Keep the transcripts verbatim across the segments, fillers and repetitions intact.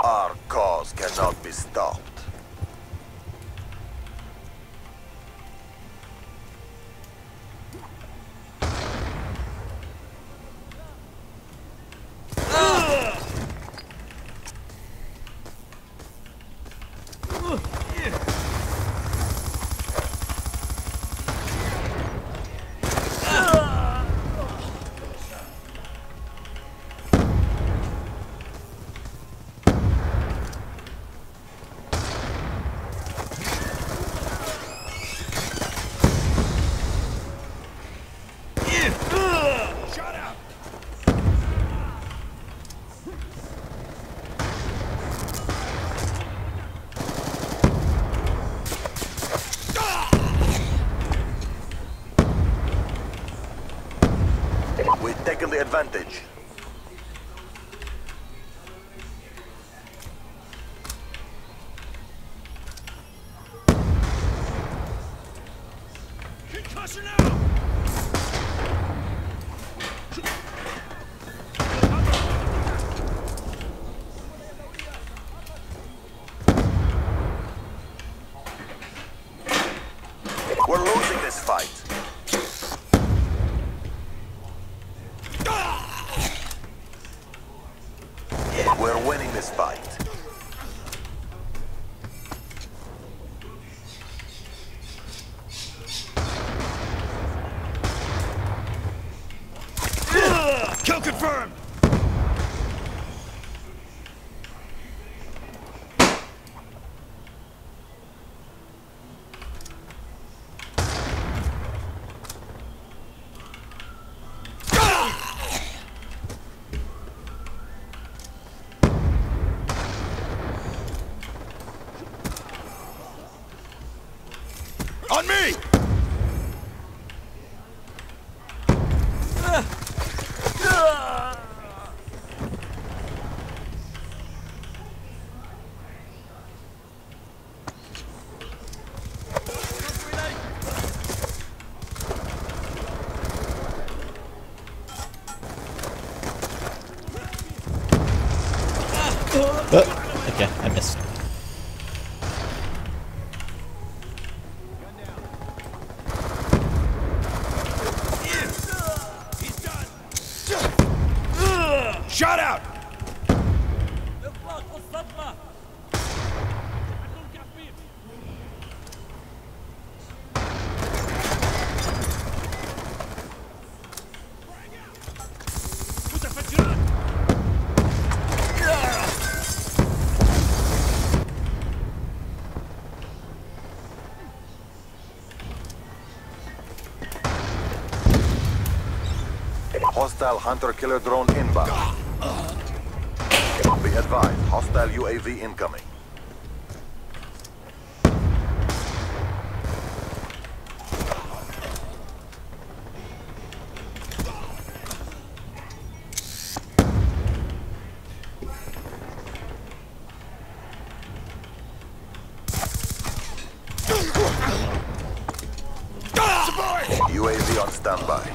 Our cause cannot be stopped. We've taken the advantage. Concussion now! We're losing this fight. We're winning this fight. Kill confirmed! On me! Oh, okay, I missed. Shot out! Hostile hunter-killer drone inbound. Be advised, hostile U A V incoming. U A V on standby.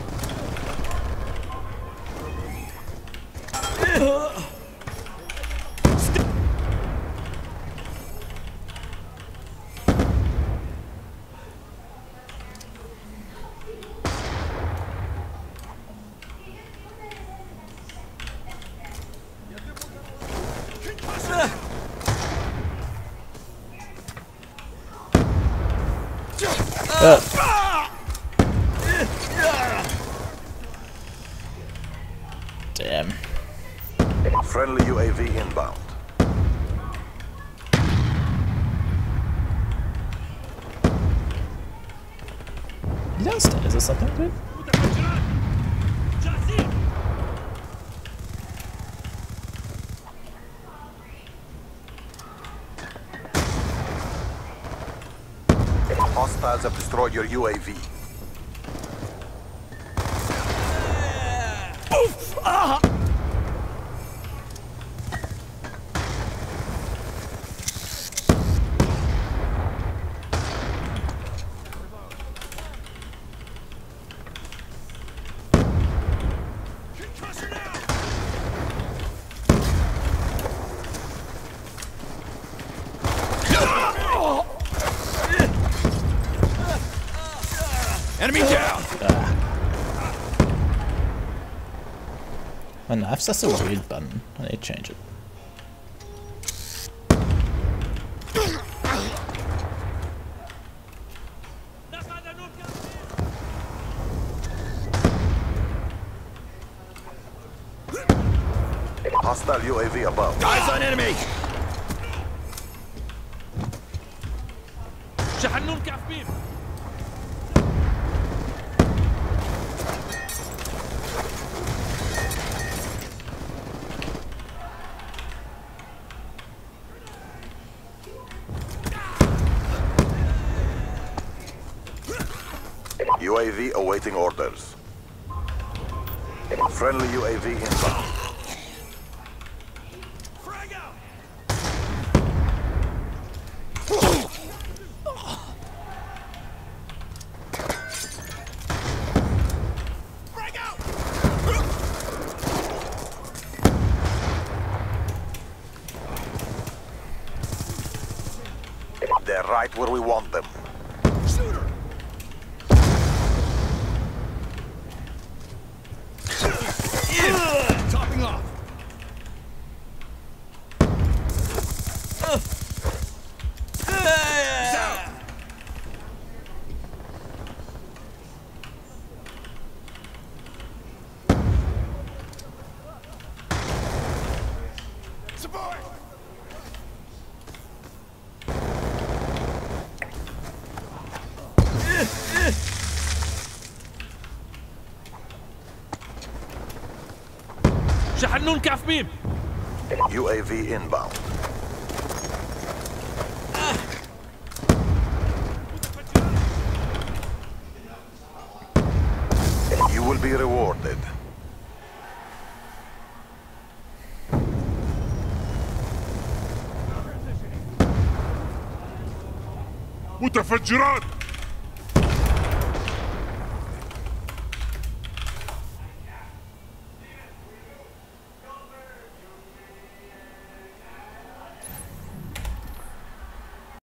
Uh. Damn. Friendly U A V inbound. You downstairs or something, dude? Hostiles have destroyed your U A V. Oof! Ah! Enemy down! My knife's just a weird button. I need to change it. Hostile U A V above. Eyes on enemy! شحنون كعفيف. U A V awaiting orders. Friendly U A V inbound. Frag out! Frag out! They're right where we want them. Shooter! Topping off. He's out. Support. شحنون كعفيف. U A V inbound. You will be rewarded. متفجرات